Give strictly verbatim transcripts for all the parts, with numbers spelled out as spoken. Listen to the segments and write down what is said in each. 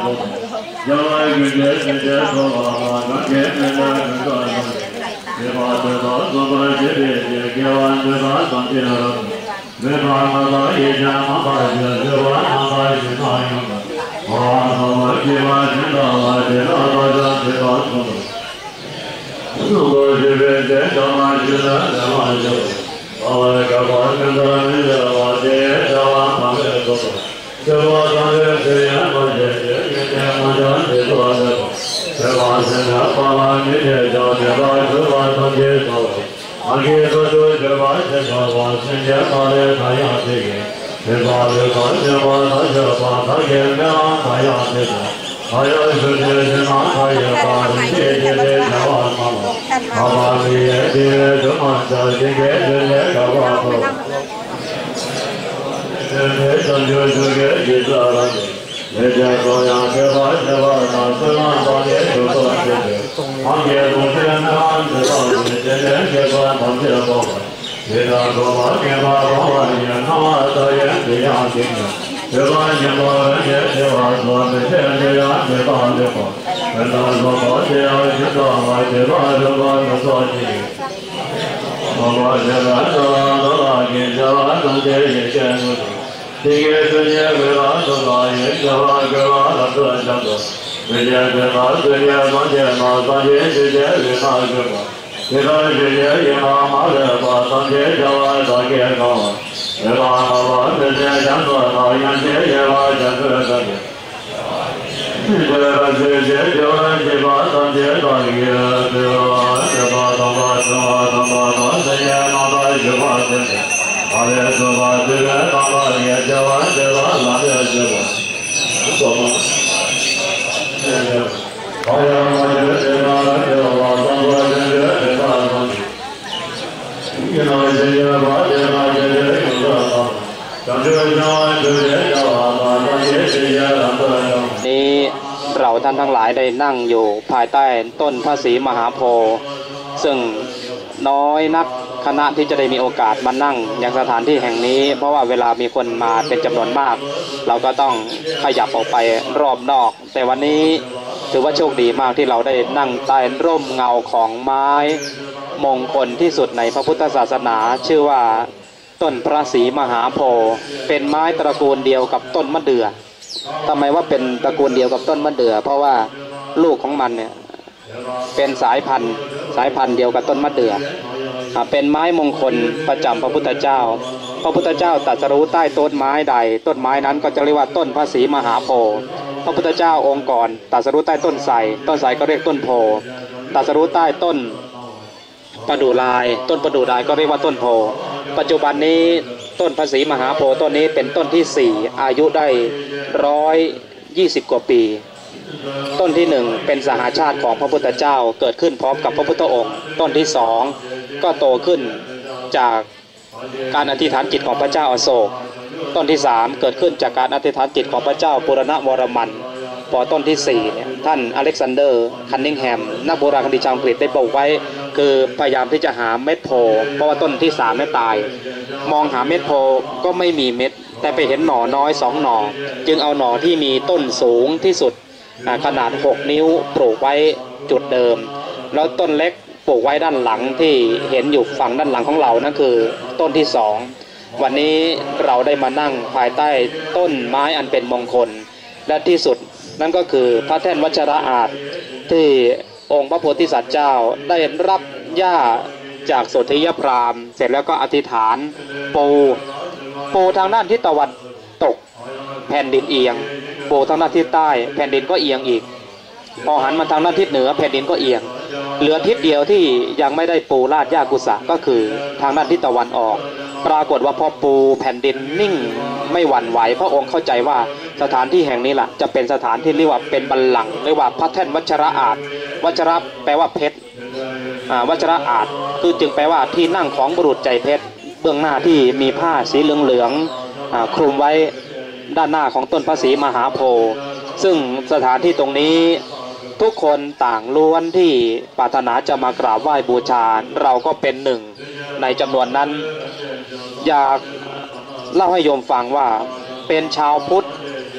นี้เราท่านทั้งหลายได้นั่งอยู่ภายใต้ต้นพระศรีมหาโพธิ์ซึ่งน้อยนักคณะที่จะได้มีโอกาสมานั่งอย่างสถานที่แห่งนี้เพราะว่าเวลามีคนมาเป็นจำนวนมากเราก็ต้องขยับออกไปรอบนอกแต่วันนี้ถือว่าโชคดีมากที่เราได้นั่งใต้ร่มเงาของไม้มงคลที่สุดในพระพุทธศาสนาชื่อว่าต้นพระศรีมหาโพธิ์เป็นไม้ตระกูลเดียวกับต้นมะเดื่อทำไมว่าเป็นตระกูลเดียวกับต้นมะเดื่อเพราะว่าลูกของมันเนี่ยเป็นสายพันธุ์สายพันธุ์เดียวกับต้นมะเดื่อเป็นไม้มงคลประจำพระพุทธเจ้าพระพุทธเจ้าตรัสรู้ใต้ต้นไม้ใดต้นไม้นั้นก็จะเรียกว่าต้นพระศรีมหาโพธิ์พระพุทธเจ้าองค์ก่อนตรัสรู้ใต้ต้นไทรต้นไทรก็เรียกต้นโพตรัสรู้ใต้ต้นประดู่ลายต้นประดู่ลายก็เรียกว่าต้นโพปัจจุบันนี้ต้นพระศรีมหาโพธิ์ต้นนี้เป็นต้นที่สี่อายุได้ร้อยยี่สิบกว่าปีต้นที่หนึ่งเป็นสหาชาติของพระพุทธเจ้าเกิดขึ้นพร้อมกับพระพุทธองค์ต้นที่สองก็โตขึ้นจากการอธิษฐานจิตของพระเจ้าอโศกต้นที่สามเกิดขึ้นจากการอธิษฐานจิตของพระเจ้าปุรณวรมันพอต้นที่สี่เนี่ยท่านอเล็กซานเดอร์คันนิงแฮมนักโบราณคดีชาวอังกฤษได้บอกไว้คือพยายามที่จะหาเม็ดโพเพราะว่าต้นที่สามไม่ตายมองหาเม็ดโพก็ไม่มีเม็ดแต่ไปเห็นหน่อน้อยสองหน่อจึงเอาหน่อที่มีต้นสูงที่สุดขนาดหกนิ้วปลูกไว้จุดเดิมแล้วต้นเล็กปลูกไว้ด้านหลังที่เห็นอยู่ฝั่งด้านหลังของเรานั่นคือต้นที่สองวันนี้เราได้มานั่งภายใต้ต้นไม้อันเป็นมงคลและที่สุดนั่นก็คือพระแท่นวัชระอาจที่องค์พระโพธิสัตว์เจ้าได้รับหญ้าจากโสธิยพราหมณ์เสร็จแล้วก็อธิษฐานปูปูทางด้านทิศตะวันตกแผ่นดินเอียงปูทางด้านทิศใต้แผ่นดินก็เอียงอีกพอหันมาทางด้านทิศเหนือแผ่นดินก็เอียงเหลือทิศเดียวที่ยังไม่ได้ปูราดหญ้ากุสะก็คือทางด้านทิศตะวันออกปรากฏว่าพอปูแผ่นดินนิ่งไม่หวั่นไหวพระองค์เข้าใจว่าสถานที่แห่งนี้แหละจะเป็นสถานที่เรียกว่าเป็นบัลลังก์เรียกว่าพระแท่นวัชระอาจวัชระแปลว่าเพชรวัชระอาจคือจึงแปลว่าที่นั่งของบุรุษใจเพชรเบื้องหน้าที่มีผ้าสีเหลืองๆคลุมไว้ด้านหน้าของต้นพระศรีมหาโพธิ์ซึ่งสถานที่ตรงนี้ทุกคนต่างล้วนที่ปรารถนาจะมากราบไหว้บูชาเราก็เป็นหนึ่งในจำนวนนั้นอยากเล่าให้โยมฟังว่าเป็นชาวพุทธ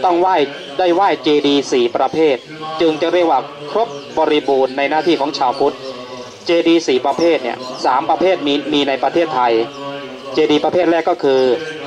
ต้องไหว้ได้ไหว้เจดีย์สี่ประเภทจึงจะเรียกว่าครบบริบูรณ์ในหน้าที่ของชาวพุทธเจดีย์สี่ประเภทเนี่ยสามประเภทมีมีในประเทศไทยเจดีย์ประเภทแรกก็คือ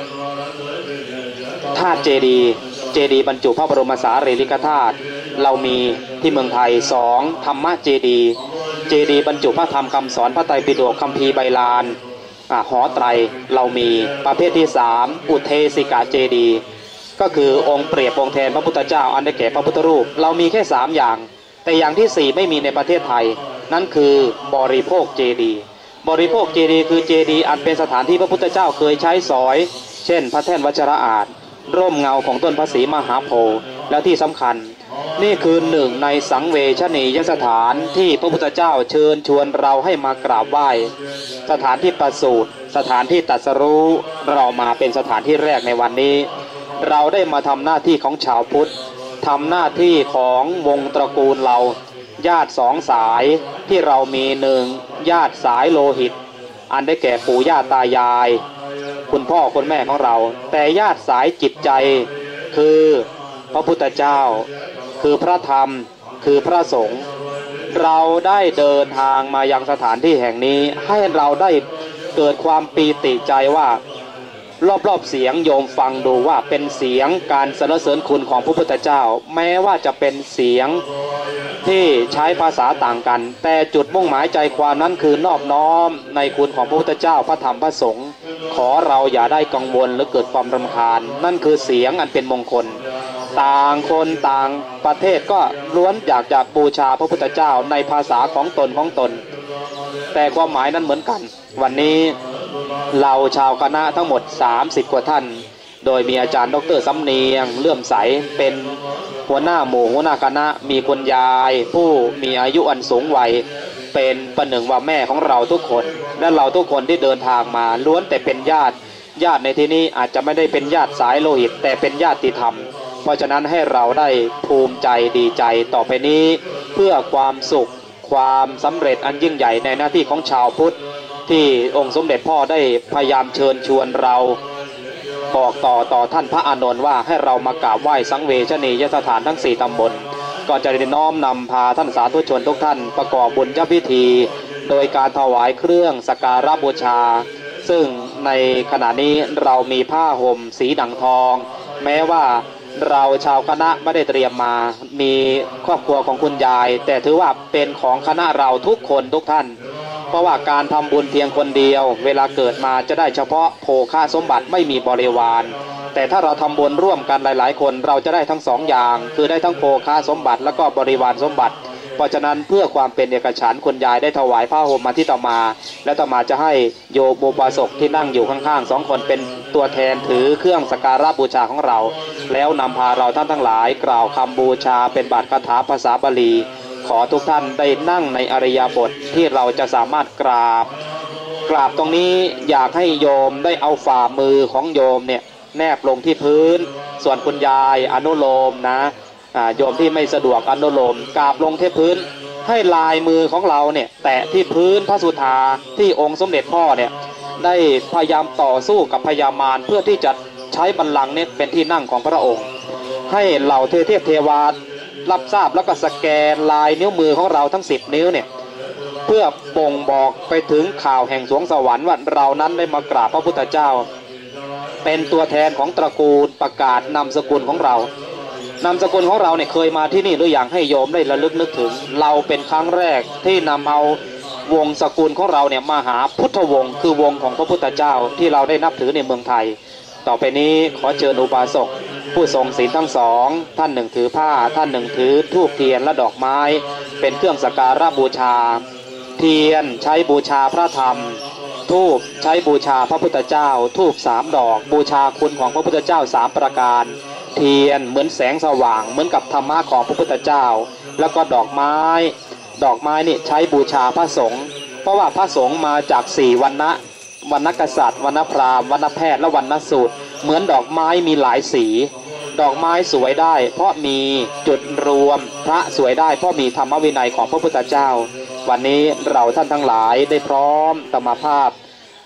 ธาตุเจดีย์เจดีย์บรรจุพระบรมสารีริกธาตุเรามีที่เมืองไทยสองธรรมเจดีย์เจดีย์บรรจุพระธรรมคำสอนพระไตรปิฎกคัมภีร์ใบลานหอไตรเรามีประเภทที่สามอุเทสิกาเจดีย์ก็คือองค์เปรียบองค์แทนพระพุทธเจ้าอันได้แก่พระพุทธรูปเรามีแค่สามอย่างแต่อย่างที่สี่ไม่มีในประเทศไทยนั่นคือบริโภคเจดีย์บริโภคเจดีย์คือเจดีย์อันเป็นสถานที่พระพุทธเจ้าเคยใช้สอยเช่นพระแท่นวัชระอาจร่มเงาของต้นพระศรีมหาโพธิ์แล้วที่สำคัญนี่คือหนึ่งในสังเวชนียสถานที่พระพุทธเจ้าเชิญชวนเราให้มากราบไหว้สถานที่ประสูติสถานที่ตรัสรู้เรามาเป็นสถานที่แรกในวันนี้เราได้มาทำหน้าที่ของชาวพุทธทำหน้าที่ของวงตระกูลเราญาติสองสายที่เรามีหนึ่งญาติสายโลหิตอันได้แก่ปู่ย่าตายายคุณพ่อคุณแม่ของเราแต่ญาติสายจิตใจคือพระพุทธเจ้าคือพระธรรมคือพระสงฆ์เราได้เดินทางมายังสถานที่แห่งนี้ให้เราได้เกิดความปีติใจว่ารอบๆเสียงโยมฟังดูว่าเป็นเสียงการสรรเสริญคุณของพระพุทธเจ้าแม้ว่าจะเป็นเสียงที่ใช้ภาษาต่างกันแต่จุดมุ่งหมายใจความนั้นคือนอบน้อมในคุณของพระพุทธเจ้าพระธรรมพระสงฆ์ขอเราอย่าได้กังวลหรือเกิดความรำคาญนั่นคือเสียงอันเป็นมงคลต่างคนต่างประเทศก็ล้วนอยากจะบูชาพระพุทธเจ้าในภาษาของตนของตนแต่ความหมายนั้นเหมือนกันวันนี้เราชาวคณะทั้งหมดสามสิบกว่าท่านโดยมีอาจารย์ดร.สำเนียงเลื่อมใสเป็นหัวหน้าหมู่หัวหน้าคณะมีคุณยายผู้มีอายุอันสูงวัยเป็นประหนึ่งว่าแม่ของเราทุกคนและเราทุกคนที่เดินทางมาล้วนแต่เป็นญาติญาติในที่นี้อาจจะไม่ได้เป็นญาติสายโลหิตแต่เป็นญาติธรรมเพราะฉะนั้นให้เราได้ภูมิใจดีใจต่อไปนี้เพื่อความสุขความสำเร็จอันยิ่งใหญ่ในหน้าที่ของชาวพุทธที่องค์สมเด็จพ่อได้พยายามเชิญชวนเราบอกต่อต่อท่านพระอานนท์ว่าให้เรามากราบไหว้สังเวชนียสถานทั้งสี่ตำบลก็จะได้น้อมนำพาท่านสาธุชนทุกท่านประกอบบุญญพิธีโดยการถวายเครื่องสักการะบูชาซึ่งในขณะนี้เรามีผ้าห่มสีดั่งทองแม้ว่าเราชาวคณะไม่ได้เตรียมมามีครอบครัวของคุณยายแต่ถือว่าเป็นของคณะเราทุกคนทุกท่านเพราะว่าการทำบุญเพียงคนเดียวเวลาเกิดมาจะได้เฉพาะโภคสมบัติไม่มีบริวารแต่ถ้าเราทำบุญร่วมกันหลายๆคนเราจะได้ทั้งสองอย่างคือได้ทั้งโภคสมบัติแล้วก็บริวารสมบัติเพราะฉะนั้นเพื่อความเป็นเอกฉันท์คุณยายได้ถวายผ้าห่มมาที่ต่อมาและต่อมาจะให้โยมอุบาสกที่นั่งอยู่ข้างๆสองคนเป็นตัวแทนถือเครื่องสักการะบูชาของเราแล้วนำพาเราท่านทั้งหลายกล่าวคำบูชาเป็นบาทคาถาภาษาบาลีขอทุกท่านได้นั่งในอริยบทที่เราจะสามารถกราบกราบตรงนี้อยากให้โยมได้เอาฝ่ามือของโยมเนี่ยแนบลงที่พื้นส่วนคุณยายอนุโลมนะโยมที่ไม่สะดวกอนุโลมกราบลงที่พื้นให้ลายมือของเราเนี่ยแตะที่พื้นพระสุธาที่องค์สมเด็จพ่อเนี่ยได้พยายามต่อสู้กับพญามารเพื่อที่จะใช้บัลลังก์เนี่ยเป็นที่นั่งของพระองค์ให้เหล่าเทพเทวารับทราบแล้วก็สแกนลายนิ้วมือของเราทั้งสิบนิ้วเนี่ยเพื่อบ่งบอกไปถึงข่าวแห่งสวงสวรรค์ว่าเรานั้นได้มากราบพระพุทธเจ้าเป็นตัวแทนของตระกูลประกาศนามสกุลของเรานามสกุลของเราเนี่ยเคยมาที่นี่หรืออย่างให้โยมได้ระลึกนึกถึงเราเป็นครั้งแรกที่นำเอาวงสกุลของเราเนี่ยมาหาพุทธวงศ์คือวงของพระพุทธเจ้าที่เราได้นับถือในเมืองไทยต่อไปนี้ขอเชิญอุบาสกผู้ทรงศีลทั้งสองท่านหนึ่งถือผ้าท่านหนึ่งถือธูปเทียนและดอกไม้เป็นเครื่องสักการะบูชาเทียนใช้บูชาพระธรรมธูปใช้บูชาพระพุทธเจ้าธูปสามดอกบูชาคุณของพระพุทธเจ้าสามประการเทียนเหมือนแสงสว่างเหมือนกับธรรมะของพระพุทธเจ้าแล้วก็ดอกไม้ดอกไม้นี่ใช้บูชาพระสงฆ์เพราะว่าพระสงฆ์มาจากสี่วรรณะวรรณกษัตริย์วรรณพราหมณ์วรรณแพทย์และวรรณสูตรเหมือนดอกไม้มีหลายสีดอกไม้สวยได้เพราะมีจุดรวมพระสวยได้เพราะมีธรรมวินัยของพระพุทธเจ้าวันนี้เราท่านทั้งหลายได้พร้อมธรรมภาพ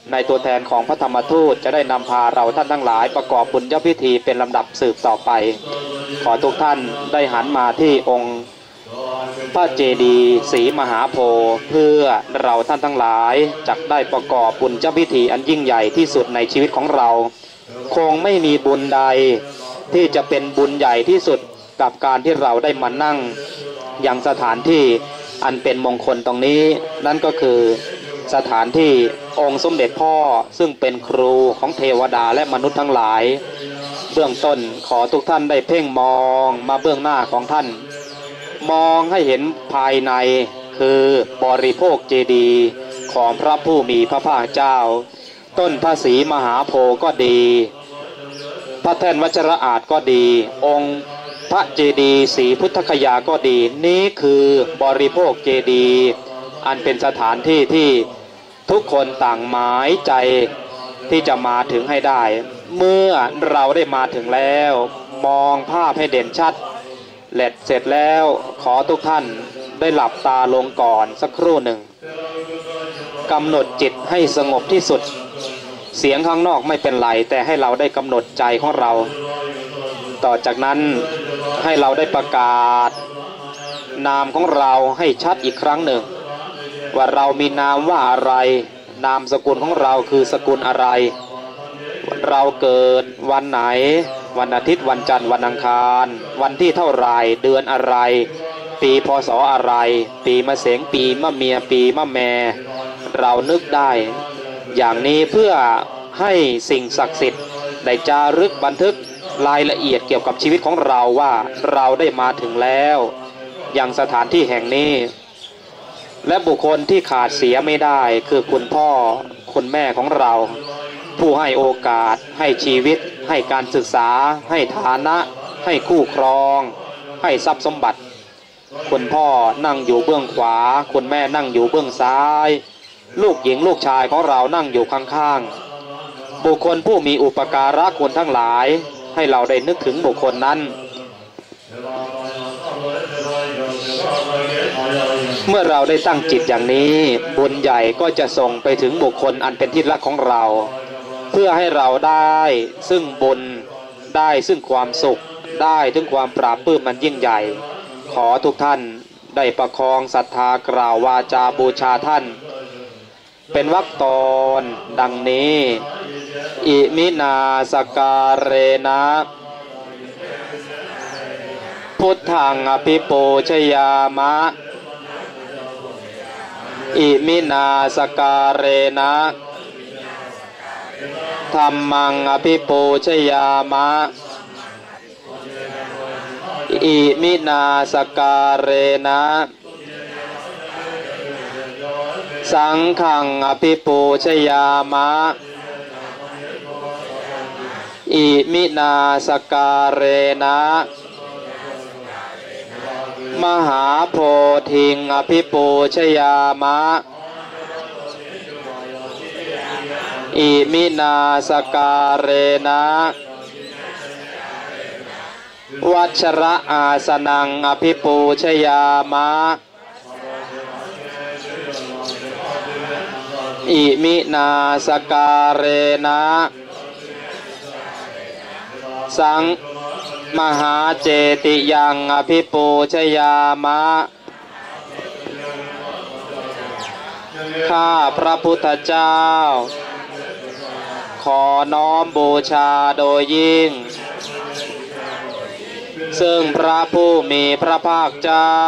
ในตัวแทนของพระธรรมทูตจะได้นำพาเราท่านทั้งหลายประกอบบุญญพิธีเป็นลำดับสืบต่อไปขอทุกท่านได้หันมาที่องค์พระเจดีย์ศรีมหาโพธิ์เพื่อเราท่านทั้งหลายจักได้ประกอบบุญพิธีอันยิ่งใหญ่ที่สุดในชีวิตของเราคงไม่มีบุญใดที่จะเป็นบุญใหญ่ที่สุดกับการที่เราได้มานั่งยังสถานที่อันเป็นมงคลตรงนี้นั่นก็คือสถานที่องค์สมเด็จพ่อซึ่งเป็นครูของเทวดาและมนุษย์ทั้งหลายเบื้องต้นขอทุกท่านได้เพ่งมองมาเบื้องหน้าของท่านมองให้เห็นภายในคือบริโภคเจดีย์ของพระผู้มีพระภาคเจ้าต้นพระศรีมหาโพธิ์ก็ดีพระแท่นวัชระอาจก็ดีองค์พระเจดีย์ศรีพุทธคยาก็ดีนี้คือบริโภคเจดีย์อันเป็นสถานที่ที่ทุกคนต่างหมายใจที่จะมาถึงให้ได้เมื่อเราได้มาถึงแล้วมองภาพให้เด่นชัดเล็ดเสร็จแล้วขอทุกท่านได้หลับตาลงก่อนสักครู่หนึ่งกำหนดจิตให้สงบที่สุดเสียงข้างนอกไม่เป็นไรแต่ให้เราได้กำหนดใจของเราต่อจากนั้นให้เราได้ประกาศนามของเราให้ชัดอีกครั้งหนึ่งว่าเรามีนามว่าอะไรนามสกุลของเราคือสกุลอะไรเราเกิดวันไหนวันอาทิตย์วันจันทร์วันอังคารวันที่เท่าไรเดือนอะไรปีพศอะไรปีมะเสงปีมะเมียปีมะแม่เรานึกได้อย่างนี้เพื่อให้สิ่งศักดิ์สิทธิ์ได้จารึกบันทึกรายละเอียดเกี่ยวกับชีวิตของเราว่าเราได้มาถึงแล้วยังสถานที่แห่งนี้และบุคคลที่ขาดเสียไม่ได้คือคุณพ่อคุณแม่ของเราผู้ให้โอกาสให้ชีวิตให้การศึกษาให้ฐานะให้คู่ครองให้ทรัพย์สมบัติคุณพ่อนั่งอยู่เบื้องขวาคุณแม่นั่งอยู่เบื้องซ้ายลูกหญิงลูกชายของเรานั่งอยู่ข้างๆบุคคลผู้มีอุปการะคุณทั้งหลายให้เราได้นึกถึงบุคคลนั้นเมื่อเราได้ตั้งจิตอย่างนี้บุญใหญ่ก็จะส่งไปถึงบุคคลอันเป็นที่รักของเราเพื่อให้เราได้ซึ่งบุญได้ซึ่งความสุขได้ถึงความปราบปลื้มมันยิ่งใหญ่ขอทุกท่านได้ประคองศรัทธากล่าววาจาบูชาท่านเป็นวรรคตอนดังนี้อิมินาสการเรนะพุทธังอภิปูชยามะอิมินาสการเรนะธัมมังอภิปูชยามะอิมินาสการเรนะสังฆังอภิปูชยามะอิมินาสการเรนะมหาโพธิงอภิปูชยามะอิมินาสการเรนะวัชระอาสนังอภิปูชยามะอิมินาสการเรนะสังมหาเจติยังอภิปูชยามะข้าพระพุทธเจ้าขอน้อมบูชาโดยยิ่งซึ่งพระผู้มีพระภาคเจ้า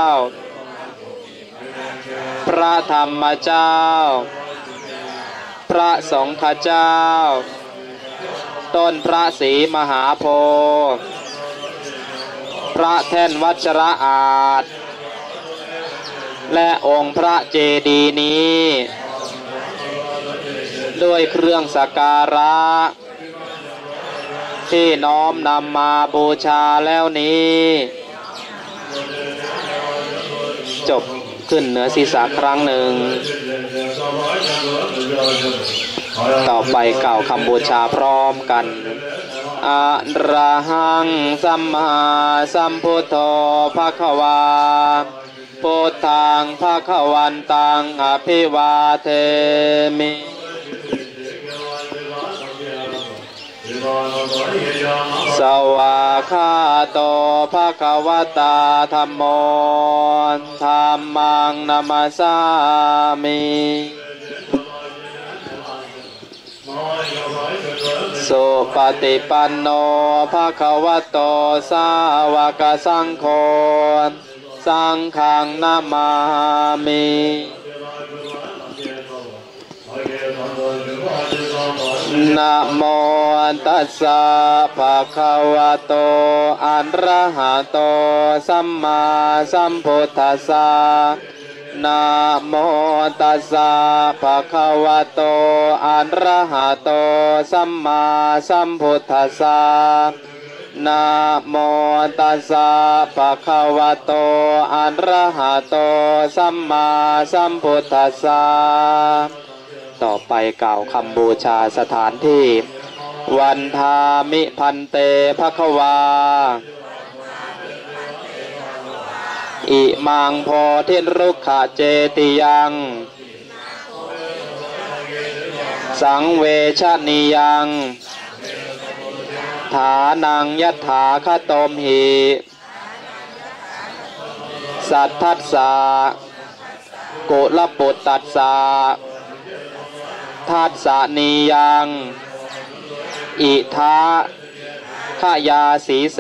พระธรรมเจ้าพระสงฆ์เจ้าต้นพระศรีมหาโพธิ์พระแท่นวัชระอาจและองค์พระเจดีย์นี้ด้วยเครื่องสักการะที่น้อมนำมาบูชาแล้วนี้จบขึ้นเหนือศีรษะครั้งหนึ่งต่อไปกล่าวคำบูชาพร้อมกันอะระหังสัมมาสัมพุทโธภควาพุทธังภควันตังอภิวาเทมิสวากขาโตภะคะวตาธัมโมธัมมังนัมสสามิสุปฏิปันโนภะคะวะโตสาวกสังโฆสังฆังนามามินะโมตัสสะภะคะวะโตอะระหะโตสัมมาสัมพุทธัสสะนะโมตัสสะภะคะวะโตอะระหะโตสัมมาสัมพุทธัสสะนะโมตัสสะภะคะวะโตอะระหะโตสัมมาสัมพุทธัสสะต่อไปกล่าวคำบูชาสถานที่วันทามิพันเตภควาอิมังโพธิรุกขเจติยังสังเวชนียังฐานังยัตถาคตมหิสัทธัสสะกุลปุตตัสสะทัสสะนียังอิทะขยาสีเส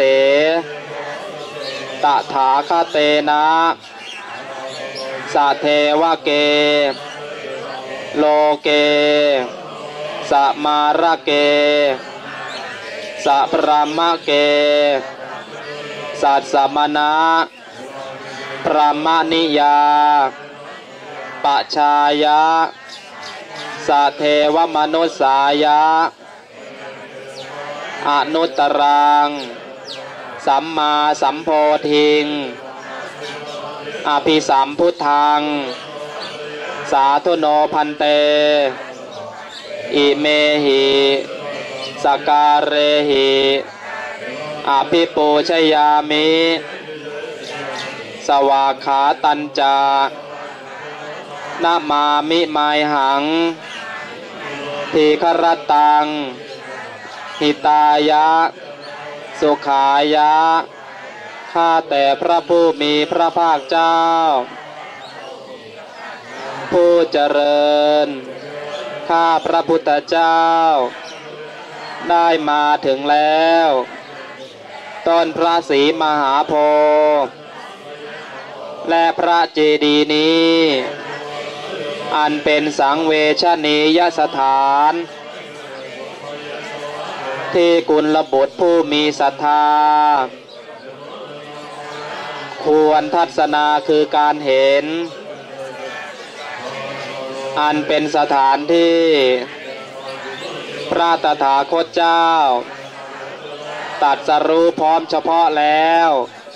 ตถาคเตนะสะเทวเกโลเกสะมาระเกสะพรหมเกสัตสมณะพรหมนิยาปัจฉายะสะเทวมนุสสายะอนุตตรังสัมมาสัมโพธิงอภิสัมพุทธังสาธุโนพันเตอิเมหิสการเรหิอภิปูชยามิสวากขาตัญจานามามิไมหังทีฆรตังหิตายะสุขายะข้าแต่พระผู้มีพระภาคเจ้าผู้เจริญข้าพระพุทธเจ้าได้มาถึงแล้วต้นพระศรีมหาโพธิ์และพระเจดีย์นี้อันเป็นสังเวชนียสถานที่กุลบุตรผู้มีศรัทธาควรทัศนาคือการเห็นอันเป็นสถานที่พระตถาคตเจ้าตรัสรู้พร้อมเฉพาะแล้ว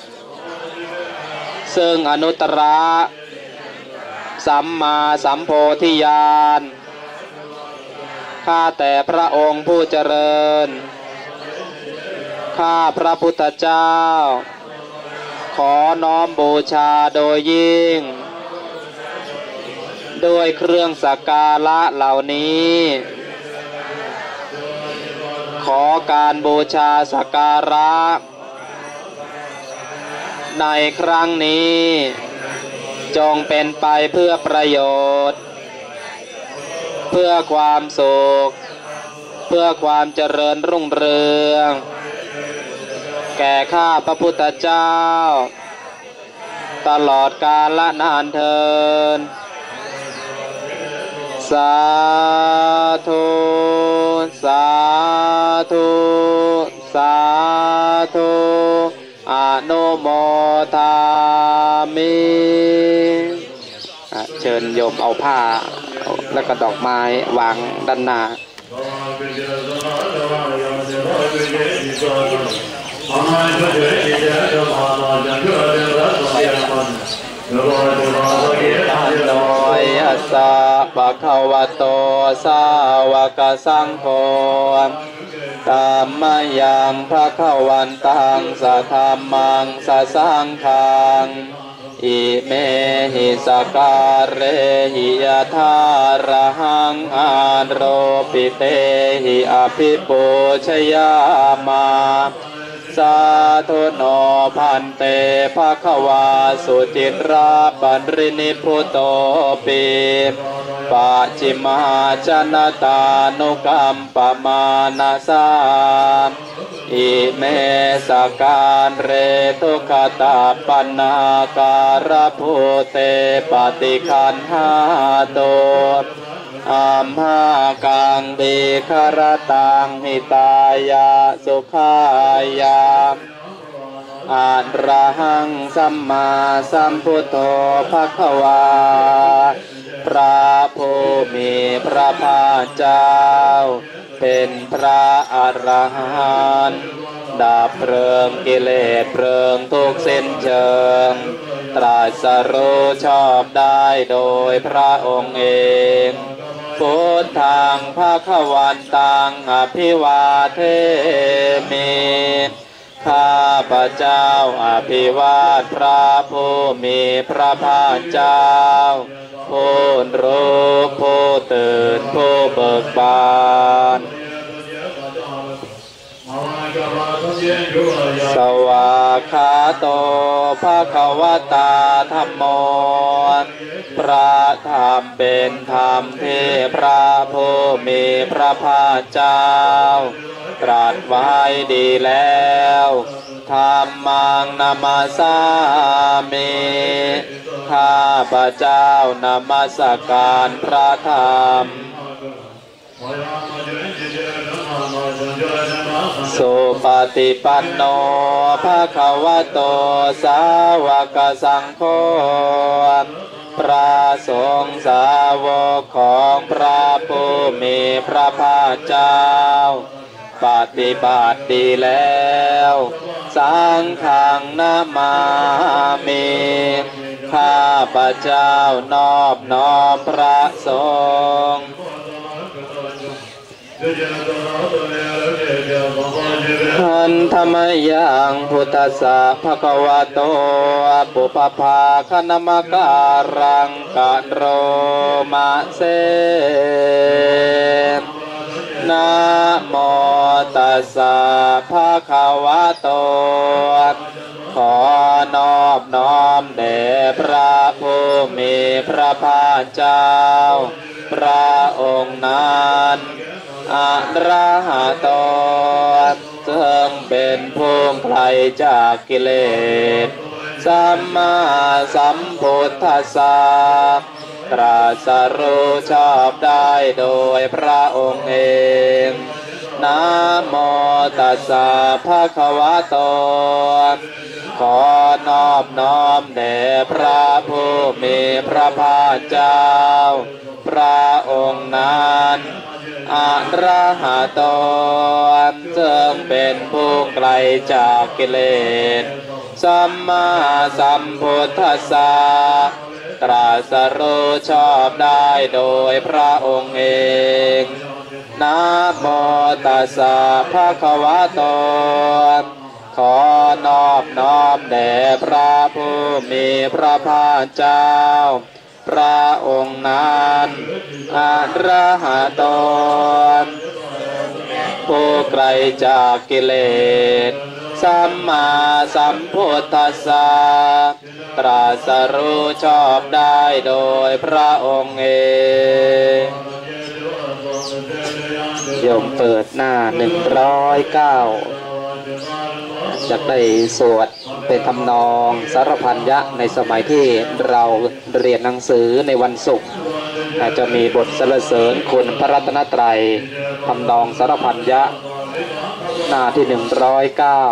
ซึ่งอนุตตรสัมมาสัมโพธิญาณข้าแต่พระองค์ผู้เจริญข้าพระพุทธเจ้าขอน้อมบูชาโดยยิ่งด้วยเครื่องสักการะเหล่านี้ขอการบูชาสักการะในครั้งนี้จงเป็นไปเพื่อประโยชน์เพื่อความสุขเพื่อความเจริญรุ่งเรืองแก่ข้าพระพุทธเจ้าตลอดกาลนานเทินสาธุสาธุสาธุอนุโมทามิเชิญโยมเอาผ้าแล้วก็ดอกไม้วางด้านหน้าโนยัสสะภะคะวะโตสาวกสังโฆธัมมยังภะคะวันตังสะธัมมังสะสังฆังอิเมหิสการเรหิยทารหังอานโรปิเตหิอภิปูชยามาสาธุโนพันเตภควาสุจิตราปันรินิพุโตปิปัจจิมาชนตานุกัมปมานาสาอิเมสการเรทุขตาปันนาการภูเตปฏิคันหาโตอัมหากังบิคารตังหิตายาสุขายาอะระหังสัมมาสัมพุทโธภควาพระผู้มีพระภาคเจ้าเป็นพระอรหันต์ดับเพลิงกิเลสเพลิงทุกสิ้นเชิงตรัสรู้ชอบได้โดยพระองค์เองพุทธังภวันตังอภิวาเทมิข้าพระเจ้าอภิวาทพระผู้มีพระภาคเจ้าผู้รู้ผู้ตื่นผู้เบิกบานสวากขาโตภควตาธัมโมพระธรรมเป็นธรรมที่พระผู้มีพระภาคเจ้าตรัสไว้ดีแล้วธัมมังนามัสสามิข้าพระเจ้านมัสการพระธรรมสุปฏิปันโนภควโตสาวกสังโฆพระสงฆ์สาวกของพระผู้มีพระภาคเจ้าปฏิบัติดีแล้วสังฆังนามามิข้าพระเจ้านอบน้อมพระสงฆ์หันธรรมยังพุทธัสสะภะคะวะโตปุปภาคณมการังกันโรมะเสนะโมตัสสะภะคะวะโตขอนอบน้อมแด่พระผู้มีพระภาคเจ้าพระองค์นั้นอะระหะโตซึ่งเป็นผู้ไกลจากกิเลสสัมมาสัมพุทธัสสะตรัสรู้ชอบได้โดยพระองค์เองนะโมตัสสะภะคะวะโตขอนอบน้อมแด่พระผู้มีพระภาคเจ้าพระองค์นั้นอะระหะโตซึ่งเป็นผู้ไกลจากกิเลสสัมมาสัมพุทธัสสะตรัสรู้ชอบได้โดยพระองค์เองนะโมตัสสะภะคะวะโตขอนอบน้อมแด่พระผู้มีพระภาคเจ้าพระองค์นั้นอะระหะโตผู้ไกลจากกิเลสสัมมาสัมพุทธัสสะตรัสรู้ชอบได้โดยพระองค์เองโยมเปิดหน้าหนึ่งร้อยเก้าจะได้สวดเป็นทำนองสารพันยะในสมัยที่เราเรียนหนังสือในวันศุกร์จะมีบทสรรเสริญคุณพระรัตนตรัยทำนองสารพันยะหน้าที่หนึ่งร้อยเก้า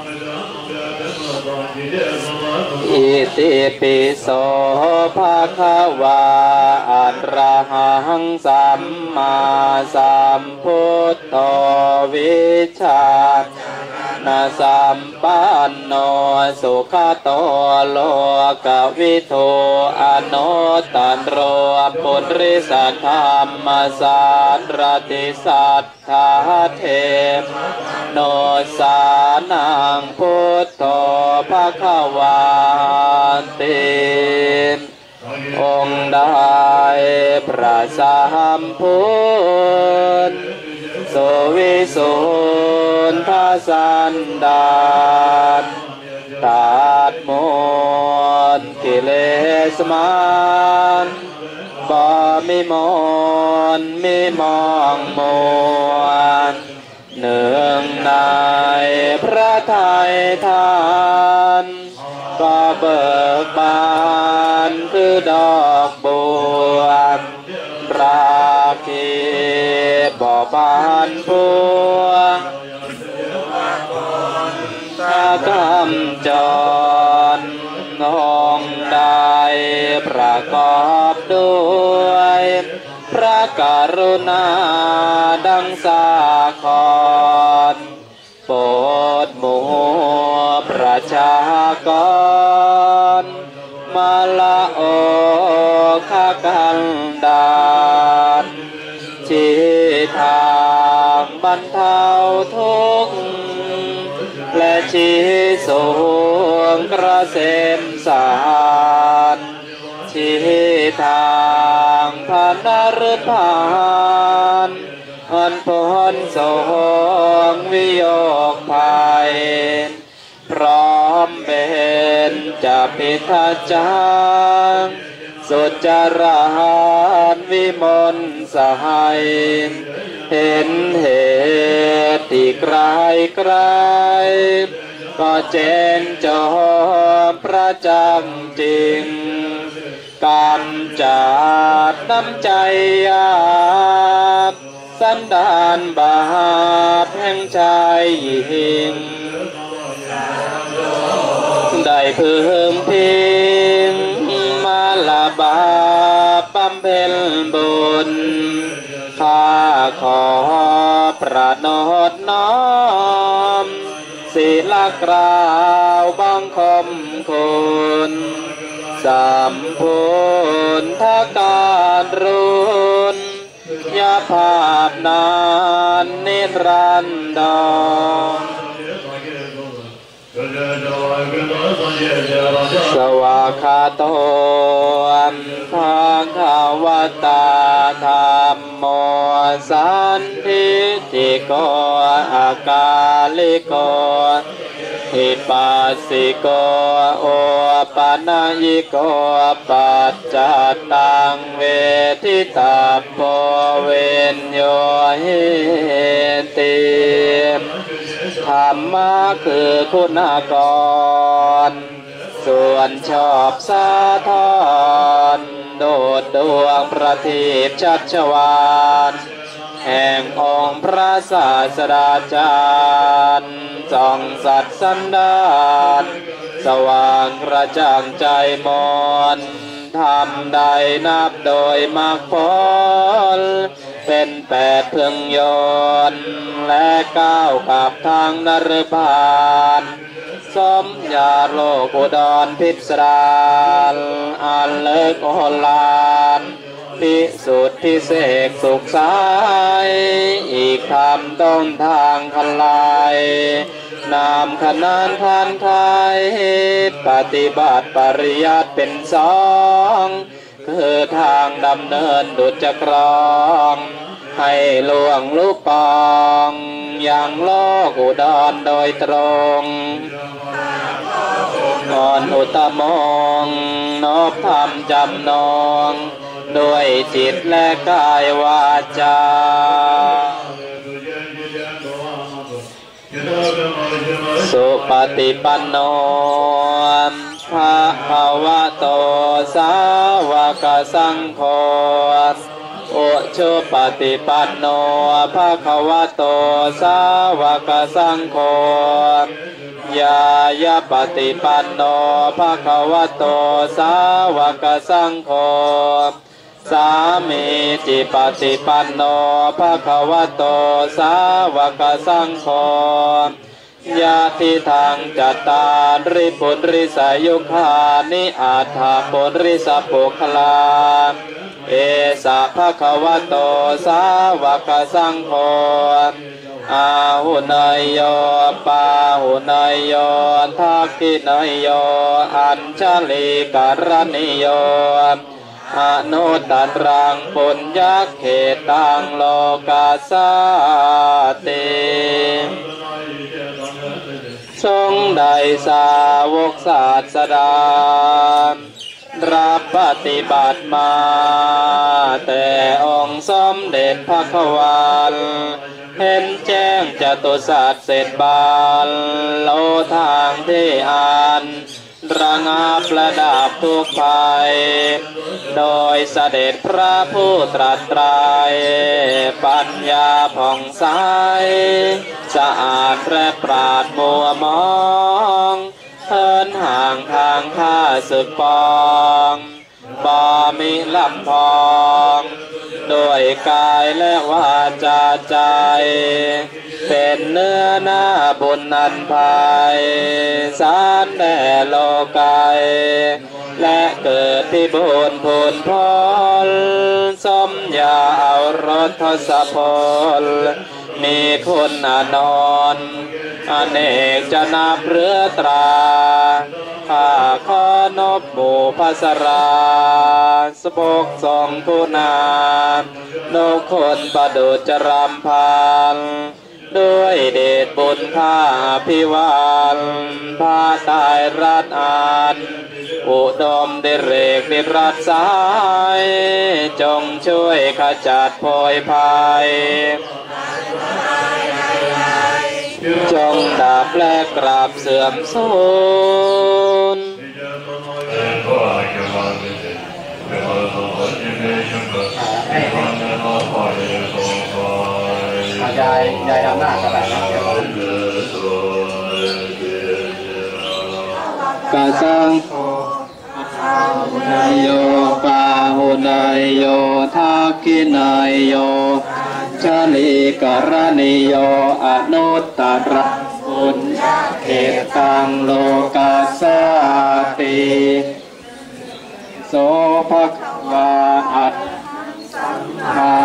อิติปิโสภะคะวะอะระหังสัมมาสัมพุทโธวิชชานะสัมปันโนสุขโตโลกวิทูอนุตตันโรปุริสธรรมสารติสัทธาเทโนสานังพุทโธภะคะวาติองค์ได้พระสัมพุทธโสวิสุทธสันดานตัดหมดกิเลสมารบ่มีมนมีมองมวนหนึ่งในพระทัยทานก็เบิกบานคือดอกบัวราคีบ่บานพวงถ้ากำจรองใดประกอบด้วยพระกรุณาดังสาครโปรดหมู่ประชากรมาละโอคกันดานชี้ทางบรรเทาทุกข์และชี้สูงกระเซ็มสารชี้ทางพระนรพานอันพ้นโศกวิโยคภัยพร้อมเป็นจะพิทักษ์จางสุจรานวิมลสหายเห็นเหตุที่ไกลไกลก็แจ้งจอมประจักษ์จริงกำจัดน้ำใจยาบสันดานบาปแห่งชายหญิงได้พึงพิงมาลาบาบำเพ็ญบุญข้าขอประนดน้อมศีลกล่าวบังคมคุณสัมพุทธการรุณยาภาพนานนิรันดรสวากขาโตภะคะวะตาธัมโมสันทิฏฐิโกอากาลิโกหิปัสสิโกโอปะนะยิโกปัจจัตตังเวทิตาโพเวนโยหิติธรรมะคือคุณากรส่วนชอบสาธรโดดดวงประทีปชัชวานแห่งองค์พระศาสดาจารย์ส่องสัตว์สันดานสว่างกระจ่างใจมนทำใดนับโดยมรรคผลเป็นแปดเพึงโยนและก้าวกับทางนรพานสมญาโลกอุดรพิสดารอันเลิกโอฬารพิสุทธิพิเศษสุขสายอีกคำต้นทางคลายนามขนานพันไทยปฏิบัติปริยัติเป็นสองคือทางดำเนินดุจกรองให้หลวงลูกปองอย่างโลกอุดรโดยตรงก่อนอุตมงนบธรรมจำนองด้วยจิตและกายวาจาสุปฏิปันโนภะคะวะโตสาวกสังโฆโอชุปฏิปันโนภะคะวะโตสาวกสังโฆยายาปฏิปันโนภะคะวะโตสาวกสังโฆสามีจิปฏิปันโนภะคะวะโตสาวกสังโฆญาติทางจัตตาริปุริสายุคานิอาถาปุริสปุคลาเอสะภะคะวะโตสาวกสังโฆอาหุนายโยปาหุนายโยทักขินายโยอัญชลิกรณิโยอนุตตรังปุญญเขตังโลกาสาติทรงได้สาวกศาสดารับปฏิบัติมาแต่องค์สมเด็จพระขวานเห็นแจ้งจตุสัจเสร็จบานโลทางที่อ่านระงับระดับทุกภัยโดยเสด็จพระผู้ตรัสตรายปัญญาผ่องใสสะอาดและปราดมัวมองเทินห่างทางข้าศึกปองบ่มีลำพองด้วยกายและวาจาใจเป็นเนื้อหน้าบุญนันภัยสารแด่โลกายและเกิดที่บุญพูนพลสมยาเอารถทศพลมีคุณอนนท์อเนกจะนับเรือตราข้าขอนบหมู่ภัสราสบกทรงคุณานกคนประดุจรำพันด้วยเดชบุญข้าพิวานพาตายรัตอานอุดมเดเรกดิรัตสายจงช่วยขจัดโพยภัยจงดับและกราบเสื่อมสูญยายยายทำหน้าอะไรนะกาสังหุนายโยปาหุนายโยทักขินายโยชลิกรณิโยอนุตตรังปุญญเขตังโลกาสาติโสภควาอัตมา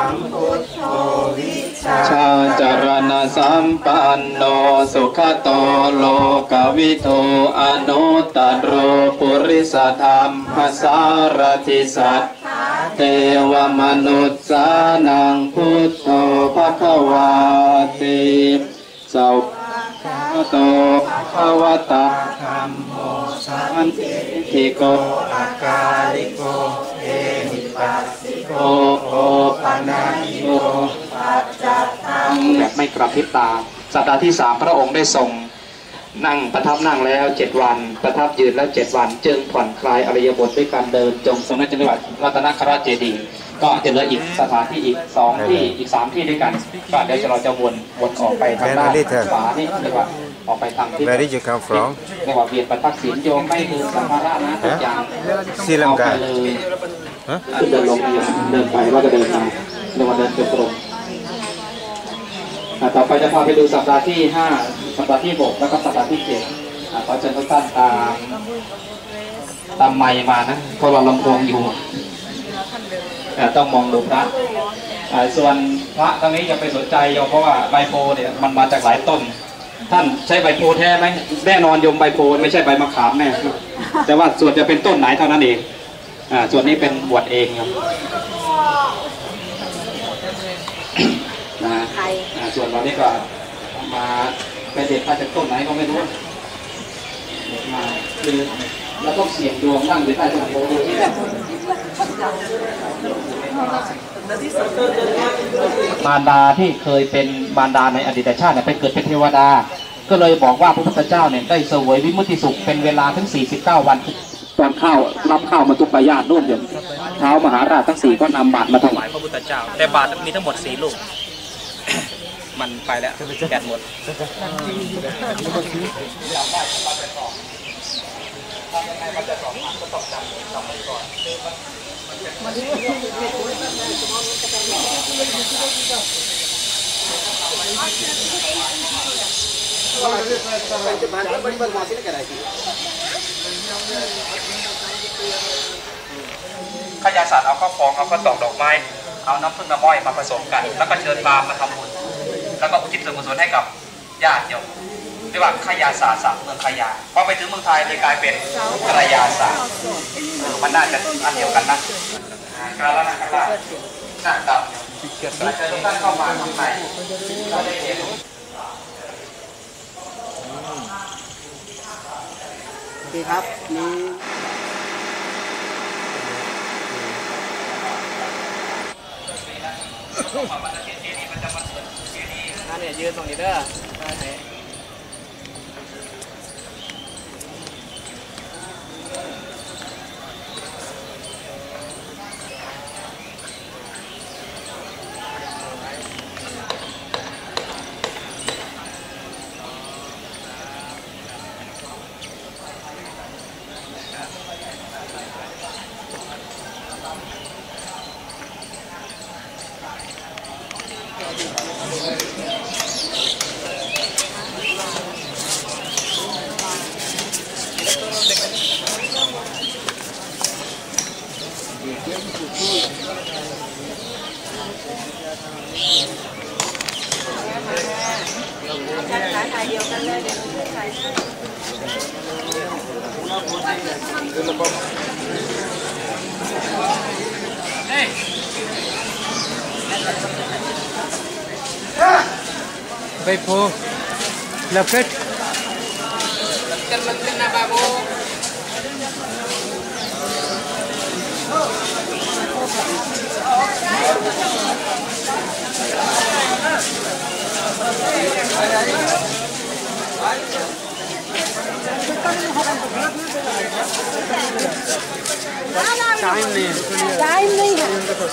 ชาจารณสัมปันโนสุขโตโลกวิโตอนุตตโรปุริสธรรมภาสารติสัตเทวมนุษย์สานังพุทโธภควาติสัพพะโตภวตาธัมโมสันติโกอาการิโกเอหิปัสสิโกโอปนายิโกปัจจัตตังแบบไม่กระพริบตาสัปดาห์ที่สามพระองค์ได้ทรงนั่งประทับนั่งแล้วเจ็ดวันประทับยืนแล้วเจ็ดวันจึงผ่อนคลายอริยบทด้วยการเดินจงสมเด็จจังหวัดรัตนคราชเจดีย์ก็จะเหลืออีกสถานที่อีกสองที่อีกสามที่ด้วยกันก็เดี๋ยวเราจะวนวนออกไปทางด้านขวานี่เรียกว่าออกไปทางที่ Where did you come from? เรียกว่าเวียนประทักษิณโยมไม่คือสัมภาระนะทุกอย่างศรีลังกาเอาไปเลยขึ้นเดินลงเดินไปว่าจะเดินมาเรียกว่าเดินตรงต่อไปจะพาไปดูสัปดาห์ที่ห้าสัปดาห์ที่หกแล้วก็สัปดาห์ที่เจ็ดขอเชิญทุกท่านตามตามไมค์มานะเพราะเราลำโพงอยู่ต้องมองดูพระส่วนพระตรงนี้อย่าไปสนใจโยมเพราะว่าใบโพเนี่ยมันมาจากหลายต้นท่านใช้ใบโพแท้ไหมแน่นอนโยมใบโพไม่ใช่ใบมะขามแน่แต่ว่าส่วนจะเป็นต้นไหนเท่านั้นเองส่วนนี้เป็นบวชเองครับนะส่วนเรานี่ก็มาไปเด็ดมาจากต้นไหนก็ไม่รู้มาคือเราต้องเสี่ยงดวงนั่งอยู่ใต้ต้นโพดูที่มารดาที่เคยเป็นมารดาในอดีตชาติเนี่ยไปเกิดเป็นเทวดาก็เลยบอกว่าพระพุทธเจ้าเนี่ยได้เสวยวิมุตติสุขเป็นเวลาถึงสี่สิบเก้าวันตอนข้าวรับข้าวมาทุกปายาตร่วมอยู่เท้ามหาราชทั้งสี่ก็นำบาตรมาถวายพระพุทธเจ้าแต่บาตรมีทั้งหมดสี่ลูกมันไปแล้วแกะหมดขยายสัตว์เอาข้าวฟองเอาข้าวตอกดอกไม้เอาน้ำผึ้งน้ำอ้อยมาผสมกันแล้วก็เชิญตามมาทำบุญแล้วก็อุทิศส่วนกุศลให้กับญาติโยมเรียกว่าขยาศาสตร์เมืองขยาพอไปถึงเมืองไทยเลยกลายเป็นกระยาศาสตร์มันน่าจะอันเดียวกันนะกาลนาคราชน่าจะเราจะทุกท่านเข้ามาข้างในเราได้เห็นดีครับนี่นั่นเนี่ยยืนตรงนี้เด้อถ่ายเดียวกันเลยเดี๋ยวถ่ายไปโพลาเฟตกันมันเป็นนาบาโบटाइम नहीं टाइम नहीं है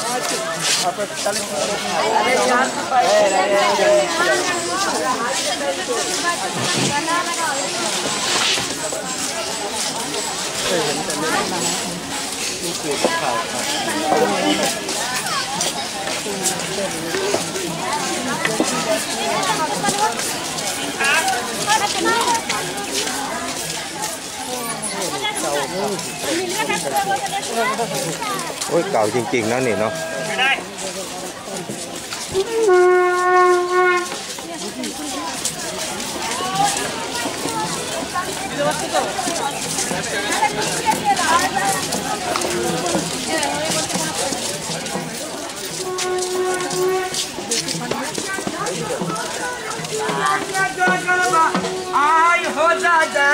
โอ้ยเก่าจริงๆนะนี่เนาะ आई हो दादा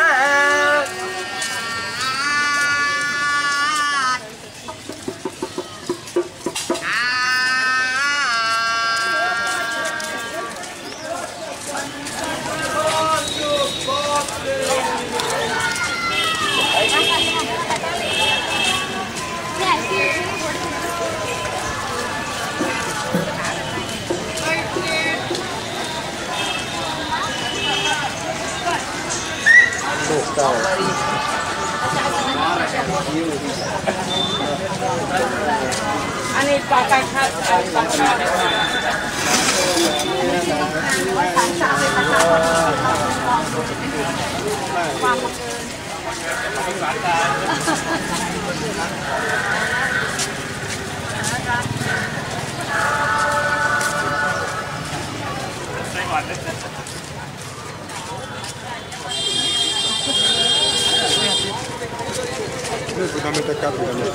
อันนี้ปลาไก่ค่ะปลาไก่ความบังเอิญ Finalmente acá, finalmente.